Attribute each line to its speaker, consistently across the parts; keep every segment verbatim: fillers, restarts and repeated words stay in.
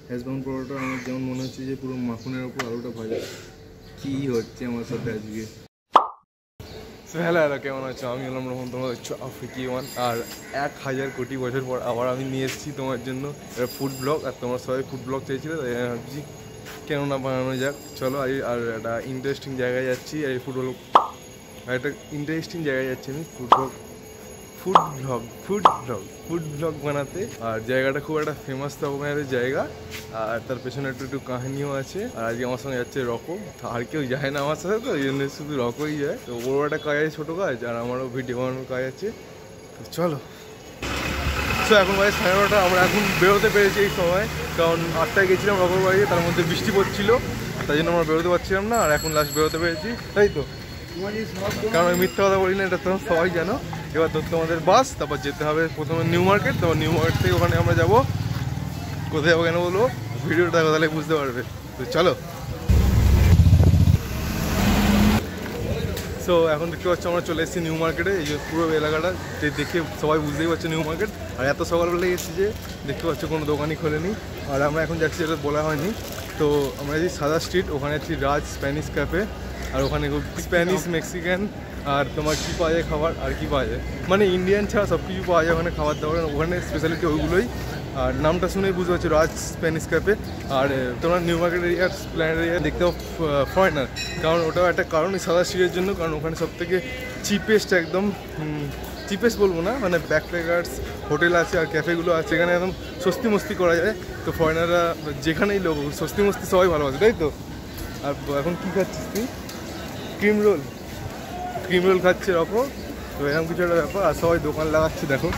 Speaker 1: হ্যাশবাউন পরোটা আমার যেমন মনে হচ্ছে যে পুরো মাখনের ওপর আলুটা ভাজা। কী হচ্ছে আমার সাথে আজকে? হ্যালো হ্যালো, কেমন আছো? আমি হলাম রহমান, তোমার হচ্ছে আফ্রিকি ওয়ান। আর এক হাজার কোটি বছর পর আবার আমি নিয়ে এসেছি তোমার জন্য একটা ফুড ব্লগ। আর তোমার সবাই ফুড ব্লগ চেয়েছিল, তাই আমি ভাবছি কেন না বানানো যাক। চলো, আর একটা ইন্টারেস্টিং জায়গায় যাচ্ছি। আর এই ফুড ব্লগ আর একটা ইন্টারেস্টিং জায়গায় যাচ্ছি আমি food blog food blog food blog food blog বানাতে। আর জায়গাটা খুব একটা ফেমাস তকমায়ের জায়গা, আর তার পেছনে একটু একটু কাহিনীও আছে। আর আজকে আমার সঙ্গে যাচ্ছে রকম, আর কেউ যায় না আমার সাথে, তো এই জন্য শুধু রকই যায়। তো ওর একটা কাজ আছে, ছোটো কাজ, আর আমারও ভিডিও বানানোর কাজ আছে। তো চলো। তো এখন বাজে সাড়ে নটা, আমরা এখন বেরোতে পেরেছি এই সময়, কারণ আটটায় গেছিলাম রকম বাড়িতে, তার মধ্যে বৃষ্টি পড়ছিল, তাই জন্য আমরা বেরোতে পারছিলাম না। আর এখন লাস্ট বেরোতে পেরেছি, তাই তো? কারণ আমি মিথ্যা কথা বলি না, এটা তোমরা সবাই জানো। এবার ধরতে আমাদের বাস, তারপর যেতে হবে প্রথমে নিউ মার্কেট, তারপর নিউ মার্কেট থেকে ওখানে আমরা যাবো। কোথায় যাবো কেন বলবো, ভিডিওটা তাহলে বুঝতে পারবে। তো চলো। সো এখন দেখতে পাচ্ছি আমরা চলে এসেছি নিউ মার্কেটে। এই যে পুরো এলাকাটা দেখে সবাই বুঝতেই পারছে নিউ মার্কেট। আর এত সকালবেলা এসেছি যে দেখতে পাচ্ছি কোনো দোকানই খোলেনি। আর আমরা এখন যাচ্ছি, যেটা বলা হয়নি। তো আমরা যে সাদা স্ট্রিট, ওখানে আছি রাজ স্প্যানিশ ক্যাফে। আর ওখানে স্প্যানিশ, মেক্সিকান, আর তোমার কী পাওয়া যায় খাবার, আর কি পাওয়া যায় মানে ইন্ডিয়ান ছাড়া সব কিছু পাওয়া যায় ওখানে খাবার দাবার। ওখানে স্পেশালিটি ওইগুলোই। আর নামটা শুনেই বুঝতে পারছি রাজ স্প্যানিশ ক্যাফে। আর তোমরা new market area, planet area দেখতে পাও ফরেনার, কারণ ওটাও একটা কারণ এই সাদা স্ট্রিটের জন্য। কারণ ওখানে সব থেকে চিপেস্ট, একদম চিপেস্ট বলবো না, মানে ব্যাকপ্যাকার্স হোটেল আছে আর ক্যাফেগুলো আছে, এখানে একদম সস্তি মস্তি করা যায়। তো ফরেনাররা যেখানেই লোক সস্তি মস্তি সবাই ভালোবাসে, তাই তো? আর এখন কী খাচ্ছিস তুই? ক্রিম রোল ক্রিম রোল খাচ্ছে রকম। তো এরকম কিছু একটা ব্যাপার। আর সবাই দোকান লাগাচ্ছে, দেখো।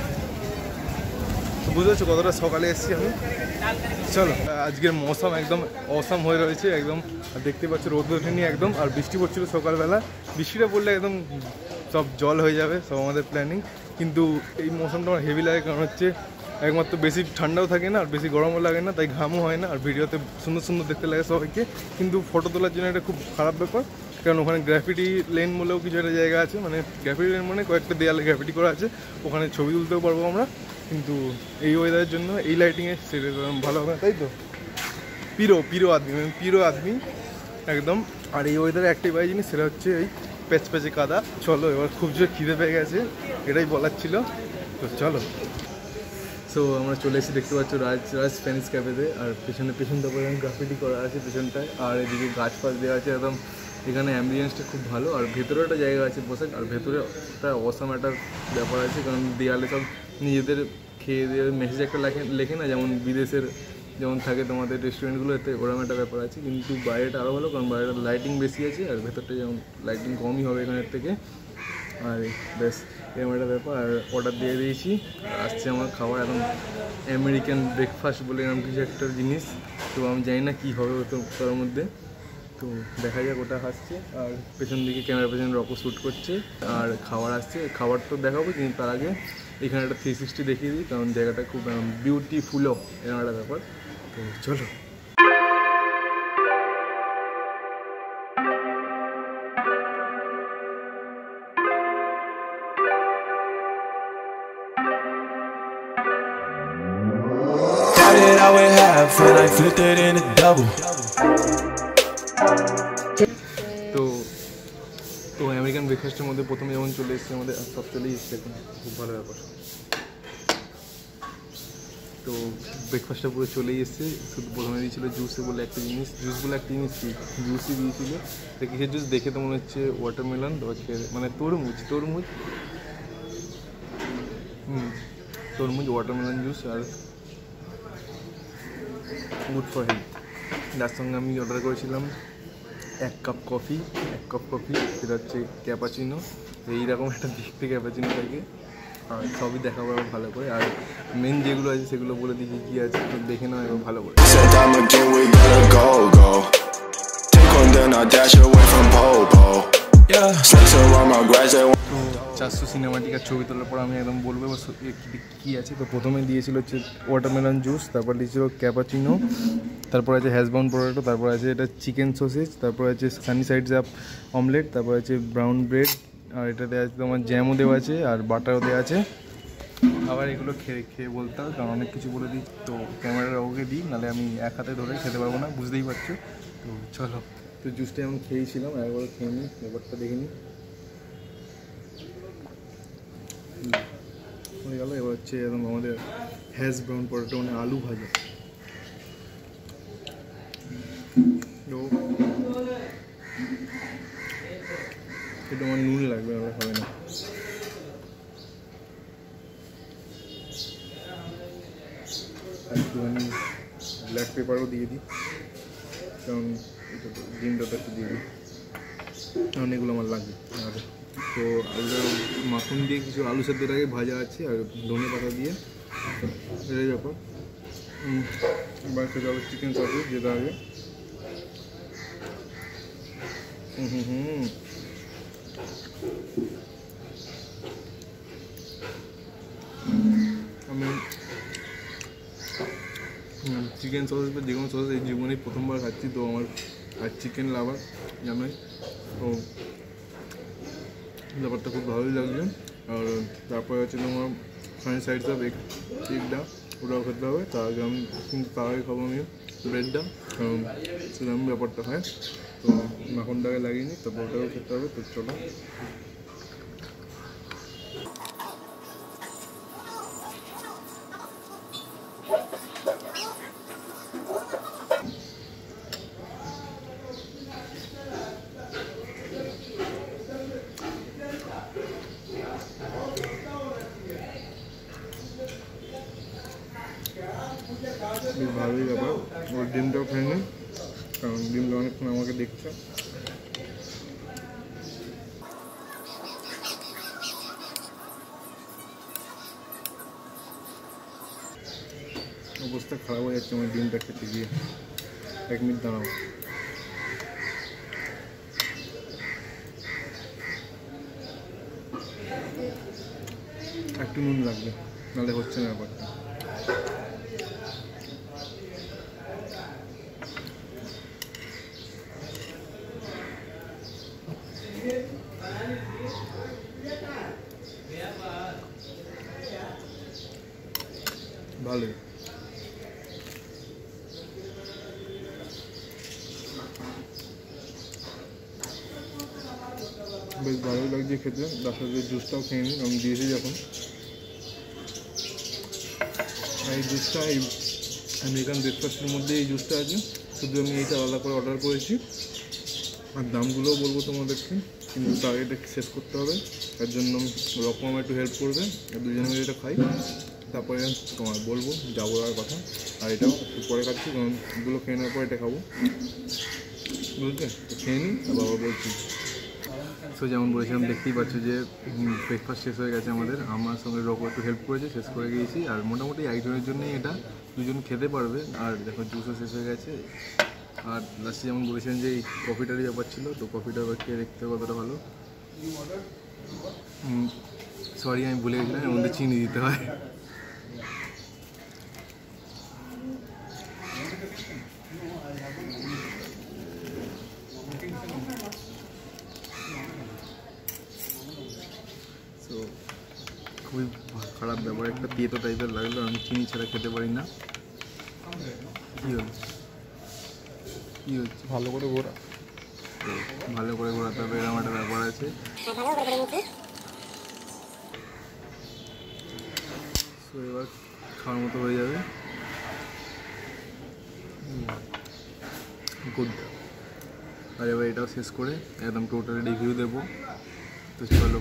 Speaker 1: তো বুঝতে পারছো কতটা সকালে এসেছি আমি। চলো, আজকের মৌসুম একদম অসাম হয়ে রয়েছে একদম। দেখতে পাচ্ছ রোদ ওঠেনি একদম, আর বৃষ্টি পড়ছিল সকালবেলা। বৃষ্টিটা পড়লে একদম সব জল হয়ে যাবে, সব আমাদের প্ল্যানিং। কিন্তু এই মৌসুমটা আমার হেভি লাগে, কারণ হচ্ছে একমাত্র বেশি ঠান্ডাও থাকে না আর বেশি গরমও লাগে না, তাই ঘামও হয় না। আর ভিডিওতে সুন্দর সুন্দর দেখতে লাগে সবাইকে, কিন্তু ফটো তোলার জন্য এটা খুব খারাপ ব্যাপার। কারণ ওখানে গ্রাফিটি লেন বলেও কিছু একটা জায়গা আছে, মানে গ্রাফিটি লেন মানে কয়েকটা দেয়ালে গ্রাফিটি করা আছে, ওখানে ছবি তুলতেও পারবো আমরা। কিন্তু এই ওয়েদারের জন্য এই লাইটিংয়ে সেটা ভালো হবে না, তাই তো? পিরো পিরো আদমি মানে পিরো আদমি একদম। আর এই ওয়েদারে একটাই বাই জিনিস, সেটা হচ্ছে এই প্যাচ প্যাচে কাদা। চলো, এবার খুব জোর খিদে পেয়ে গেছে, এটাই বলার ছিল। তো চলো। সো আমরা চলে এসে দেখতে পাচ্ছ রাজ রাজ স্প্যানিশ ক্যাফেতে। আর পেছনে পেছনটা পর্যন্ত গ্রাফিটি করা আছে পেছনটায়, আর এদিকে গাছ ফাছ দেওয়া আছে একদম। এখানে অ্যাম্বিয়েন্সটা খুব ভালো, আর ভেতরেও একটা জায়গা আছে বসার। আর ভেতরে একটা অসাম একটা ব্যাপার আছে, কারণ দেয়ালে সব নিজেদের খেয়ে দিয়ে মেসেজ একটা লেখে লেখে না, যেমন বিদেশের যেমন থাকে তোমাদের রেস্টুরেন্টগুলোতে, ওরকম একটা ব্যাপার আছে। কিন্তু বাইরেটা আরও ভালো, কারণ বাইরেটা লাইটিং বেশি আছে, আর ভেতরটা যেমন লাইটিং কমই হবে এখানের থেকে। আর বেশ এরকম একটা ব্যাপার। আর অর্ডার দিয়ে দিয়েছি, আসছে আমার খাবার এখন আমেরিকান ব্রেকফাস্ট বলে এরকম কিছু একটা জিনিস। তো আমি জানি না কী হবে তো তার মধ্যে, তো দেখা যাক ওটা আসছে। আর পেছন দিকে ক্যামেরা পেছনে রকো শ্যুট করছে, আর খাবার আসছে। খাবার তো দেখাবো, কিন্তু তার আগে এখানে একটা থ্রি সিক্সটি দেখিয়ে দিই, কারণ জায়গাটা খুব বিউটিফুলও এরকম একটা ব্যাপার। তো চলো। তো তো আমেরিকান ব্রেকফাস্টের মধ্যে প্রথমে যেমন চলে এসেছে আমাদের, সব চলেই এসছে এখন, খুব ভালো ব্যাপার। তো ব্রেকফাস্টটা পুরো চলেই এসছে। শুধু প্রথমে দিয়েছিল জুসে বলে একটা জিনিস, জুস বলে একটা জিনিস কি জুসই দিয়েছিল। তো কিসের জুস দেখে তো মনে হচ্ছে ওয়াটারমেলন, মানে তরমুজ তরমুজ হুম তরমুজ ওয়াটারমেলন জুস, আর গুড ফর হেলথ। যার সঙ্গে আমি অর্ডার করেছিলাম এক কাপ কফি এক কাপ কফি সেটা হচ্ছে ক্যাপাচিনো। এইরকম একটা দেখতে ক্যাপাচিনো থাকে, আর সবই দেখাবো ভালো করে। আর মেন যেগুলো আছে সেগুলো বলে দিই কী আছে, তো দেখে নাও এবার ভালো করে। তো চারশো সিনেমাটিকার ছবি তোলার পর আমি একদম বলবো কী আছে। তো প্রথমে দিয়েছিল হচ্ছে ওয়াটারমেলন জুস, তারপর দিয়েছিল ক্যাপাচিনো, তারপর আছে হ্যাশবাউন পটেটো, তারপর আছে এটা চিকেন সসেজ, তারপর আছে সানি সাইডস আপ অমলেট, তারপর আছে ব্রাউন ব্রেড, আর এটাতে আছে তোমার জ্যামও দেওয়া আছে আর বাটারও দেওয়া আছে। আবার এগুলো খেয়ে খেয়ে বলতে হবে, কারণ অনেক কিছু বলে দিই তো ক্যামেরার ওকে দিই, নাহলে আমি এক হাতে ধরে খেতে পারবো না, বুঝতেই পারছো। তো চলো, তো জুসটা এমন খেয়েছিলাম, একবার খেয়ে নিই, ব্যাপারটা দেখে নিই। হয়ে গেল। এবার হচ্ছে একদম আমাদের হ্যাশ ব্রাউন পটেটো মানে আলু ভাজা। তো এটা আমার নুন লাগবে, আমরা খাবে না। একটুখানি ব্ল্যাক পেপারও দিয়ে দিই, কারণ এটা তো ডিমটা তো একটু দিয়ে দিই, কারণ এগুলো আমার লাগবে। আর তো আলুটা মাখন দিয়ে কিছু আলু সেদ্ধটাকে ভাজা আছে, আর ধনে পাতা দিয়ে এটাই ব্যাপার। এবার খেতে হবে চিকেন সসেস, যেটা আগে হুম হুম হুম আমি চিকেন সসেস বা যে কোনো সসেস এই জীবনে প্রথমবার খাচ্ছি, তো আমার আর চিকেন লাভার জানোই, তো ব্যাপারটা খুব ভালোই লাগছে। আর তারপরে হচ্ছে তোমার ফ্রেঞ্চ সাইডস অফ এগ এগটা ওটাও খেতে হবে, তার আগে আমি কিন্তু তার আগে খাবো আমি ব্রেডটা, কারণ সেরকম ব্যাপারটা হয়। তো মাখনটাকে লাগিয়ে নিই, তারপর ওটাও খেতে হবে। তো চলো, বেশ ভালোই ব্যাপার। ওর ডিমটাও খেয়ে নিই, কারণ ডিমটা অনেকক্ষণ আমাকে দেখছে। অবস্থা খারাপ হয়ে যাচ্ছে আমার ডিমটা খেতে গিয়ে। এক মিনিট দাঁড়াও। একটু নুন লাগবে, নাহলে হচ্ছে না ব্যাপারটা। ভালোই বেশ ভালোই লাগছে খেতে। তার সাথে জুসটাও খেয়ে নিই, আমি দিয়েছি যখন। এই জুসটা এই আমেরিকান ব্রেকফাস্টের মধ্যে এই জুসটা আছে, শুধু আমি এইটা আলাদা করে অর্ডার করেছি। আর দামগুলোও বলবো তোমাদেরকে, কিন্তু তার এটা শেষ করতে হবে, তার জন্য রকম একটু হেল্প করবে। দুজনে মিলে এটা খাই, তারপরে তোমার বলবো যাবো আর কথা। আর এটাও একটু পরে খাচ্ছি, কারণ এগুলো খেয়ে নেওয়ার পর এটা খাবো, বুঝলে? খেয়ে নিই, আবার বলছি। সো যেমন বলেছিলাম, দেখতেই পাচ্ছ যে ব্রেকফাস্ট শেষ হয়ে গেছে আমাদের। আমার সঙ্গে রকম একটু হেল্প করেছে, শেষ করে গিয়েছি। আর মোটামুটি একজনের জন্যই এটা, দুজন খেতে পারবে। আর দেখো জুসও শেষ হয়ে গেছে। আর লাস্টে যেমন বলেছিলেন যে এই কফিটারই ব্যাপার ছিল, তো কফিটা খেয়ে দেখতে কতটা ভালো। সরি, আমি ভুলে গেছিলাম এর মধ্যে চিনি দিতে হয়। তো খুবই খারাপ ব্যাপার, একটা তেতো টাইপের লাগলো। আমি চিনি ছাড়া খেতে পারি না। কী হচ্ছে কী হচ্ছে ভালো করে ঘোরা, তো ভালো করে ঘোরাতে হবে, এরকম একটা ব্যাপার আছে। তো এবার খাওয়ার মতো হয়ে যাবে। গুড। আর এবার এটাও শেষ করে একদম টোটালি রিভিউ দেবো। তো চলো,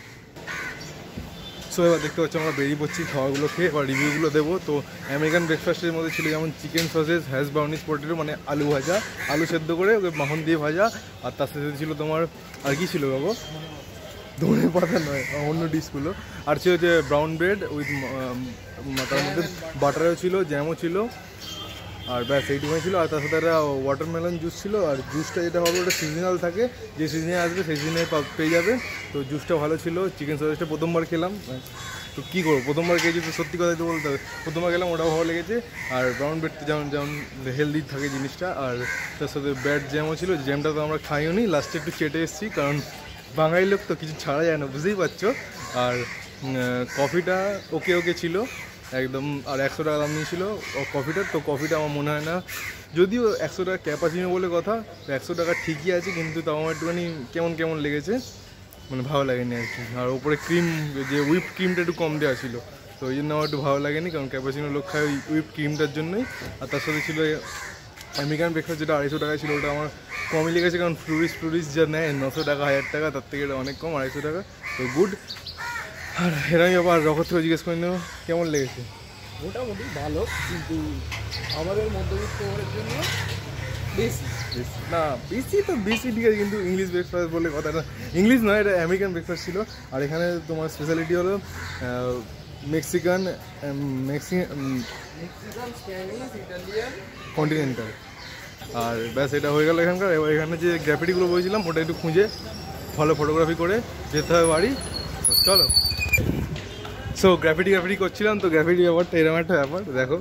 Speaker 1: সো এবার দেখতে পাচ্ছি আমরা বেরিয়ে পড়ছি খাওয়াগুলো খেয়ে, এবার রিভিউগুলো দেবো। তো আমেরিকান ব্রেকফাস্টের মধ্যে ছিল যেমন chicken sausages, hash browns potato মানে আলু ভাজা, আলু সেদ্ধ করে ওকে মাখন দিয়ে ভাজা। আর তার সাথে ছিল তোমার আর কি ছিল বাবু, ধনে পাতা নয়, অন্য ডিশগুলো। আর ছিল যে ব্রাউন ব্রেড উইথ, তার মধ্যে বাটারও ছিল, জ্যামও ছিল, আর ব্যাস এইটুকুই ছিল। আর তার সাথে একটা ওয়াটারমেলন জুস ছিল। আর জুসটা যেটা হবে ওটা সিজনাল থাকে, যে সিজনে আসবে সেই সিজনে পেয়ে যাবে। তো জুসটা ভালো ছিল। চিকেন সসেসটা প্রথমবার খেলাম, তো কী করবো, প্রথমবার খেয়েছি তো সত্যি কথাই তো বলতে হবে, প্রথমবার খেলাম, ওটাও ভালো লেগেছে। আর ব্রাউন ব্রেডটা যেমন যেমন হেলদি থাকে জিনিসটা। আর তার সাথে ব্রেড জ্যামও ছিল, জ্যামটা তো আমরা খাইও নি, লাস্টে একটু চেটে এসেছি, কারণ বাঙালি লোক তো কিছু ছাড়া যায় না, বুঝতেই পারছো। আর কফিটা ওকে ওকে ছিল একদম, আর একশো টাকা দাম নিয়েছিল কফিটার। তো কফিটা আমার মনে হয় না, যদিও একশো টাকা ক্যাপাচিনো বলে কথা, তো একশো টাকা ঠিকই আছে, কিন্তু তাও আমার একটুখানি কেমন কেমন লেগেছে, মানে ভালো লাগেনি আর কি। আর ওপরে ক্রিম, যে হুইপ ক্রিমটা একটু কম দেওয়া ছিল, তো ওই জন্য আমার একটু ভালো লাগেনি, কারণ ক্যাপাচিনো লোক খায় ওই হুইপ ক্রিমটার জন্যই। আর তার সাথে ছিল আমেরিকান ব্রেকফাস্ট, যেটা আড়াইশো টাকায় ছিল, ওটা আমার কমই লেগেছে, কারণ ফ্লুরিস ফ্লুরিস যা নেয় নশো টাকা হাজার টাকা, তার থেকে এটা অনেক কম, আড়াইশো টাকা, তো গুড। আর এরাই আবার রকত থেকে জিজ্ঞেস করে নেব কেমন লেগেছে।
Speaker 2: মোটামুটি ভালো, কিন্তু আমাদের মধ্যবিত্ত হওয়ার জন্য বেশি
Speaker 1: না বেশি তো বেশি ঠিক আছে, কিন্তু ইংলিশ ব্রেকফাস্ট বলে কথাটা, ইংলিশ নয়, এটা আমেরিকান ব্রেকফাস্ট ছিল। আর এখানে তোমার স্পেশালিটি হলো Mexican Mexican
Speaker 2: Mexican, Spanish, Italian,
Speaker 1: continental. আর ব্যাস এটা হয়ে গেল এখানকার। এবার এখানে যে গ্রাফিটিগুলো বলেছিলাম ওটা একটু খুঁজে ভালো ফটোগ্রাফি করে যেতে হবে বাড়ি। তো চলো, সো গ্রাফিটি গ্রাফিটি করছিলাম, তো গ্রাফিটি ব্যাপারটা এরকম একটা ব্যাপার, দেখো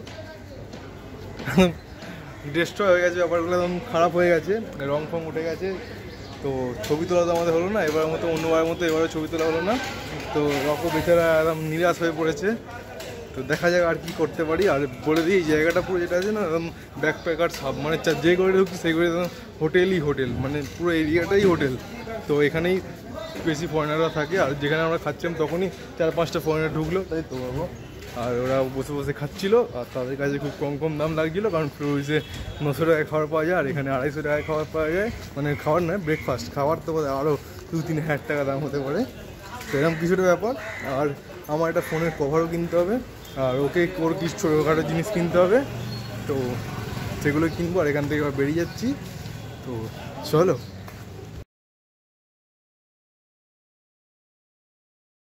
Speaker 1: ডেস্ট্রয় হয়ে গেছে, ব্যাপারগুলো একদম খারাপ হয়ে গেছে, রং ফং উঠে গেছে। তো ছবি তোলা তো আমাদের হলো না এবারের মতো, অন্যবারের মতো এবারে ছবি তোলা হলো না। তো রকম বেচারা একদম নিরাশ হয়ে পড়েছে। তো দেখা যাক আর কি করতে পারি। আর বলে দিই, এই জায়গাটা পুরো যেটা আছে না, একদম ব্যাকপ্যাকার সব, মানে যে করে ঢুকছি সেই করে হোটেলই হোটেল, মানে পুরো এরিয়াটাই হোটেল। তো এখানেই বেশি ফরেনাররা থাকে, আর যেখানে আমরা খাচ্ছিলাম তখনই চার পাঁচটা ফরেনার ঢুকলো, তাই তো বাবু। আর ওরা বসে বসে খাচ্ছিল, আর তাদের কাছে খুব কম কম দাম লাগছিলো, কারণ ফ্লোরিসে নশো টাকায় খাবার পাওয়া যায়, আর এখানে আড়াইশো টাকায় খাবার পাওয়া যায়, মানে খাবার নয় ব্রেকফাস্ট, খাবার তো আরও দু তিন হাজার টাকা দাম হতে পারে। তো এরকম কিছুটা ব্যাপার। আর আমার একটা ফোনের কভারও কিনতে হবে, আর ওকে ওর কিছু ছোটোখাটো জিনিস কিনতে হবে, তো সেগুলো কিনবো। আর এখান থেকে বেরিয়ে যাচ্ছি, তো চলো।